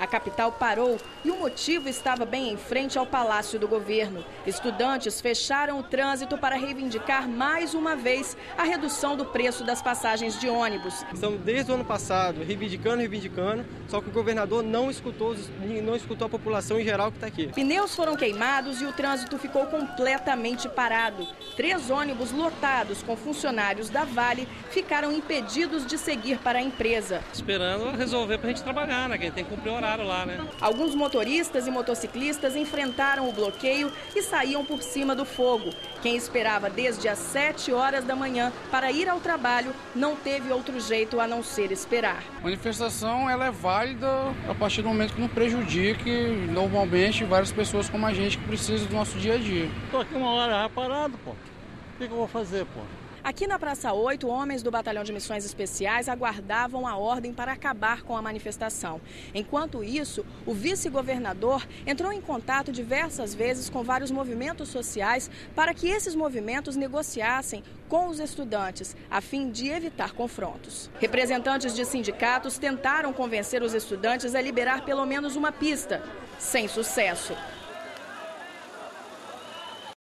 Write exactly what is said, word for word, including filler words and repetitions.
A capital parou e o motivo estava bem em frente ao Palácio do Governo. Estudantes fecharam o trânsito para reivindicar mais uma vez a redução do preço das passagens de ônibus. Estamos desde o ano passado reivindicando, reivindicando, só que o governador não escutou, não escutou a população em geral que está aqui. Pneus foram queimados e o trânsito ficou completamente parado. Três ônibus lotados com funcionários da Vale ficaram impedidos de seguir para a empresa. Esperando resolver para a gente trabalhar, né? Quem tem que cumprir o horário lá, né? Alguns motoristas e motociclistas enfrentaram o bloqueio e saíam por cima do fogo. Quem esperava desde as sete horas da manhã para ir ao trabalho não teve outro jeito a não ser esperar. A manifestação ela é válida a partir do momento que não prejudique normalmente várias pessoas como a gente que precisa do nosso dia a dia. Estou aqui uma hora já parado, pô. O que, que eu vou fazer, pô? Aqui na Praça oito, homens do Batalhão de Missões Especiais aguardavam a ordem para acabar com a manifestação. Enquanto isso, o vice-governador entrou em contato diversas vezes com vários movimentos sociais para que esses movimentos negociassem com os estudantes, a fim de evitar confrontos. Representantes de sindicatos tentaram convencer os estudantes a liberar pelo menos uma pista, sem sucesso.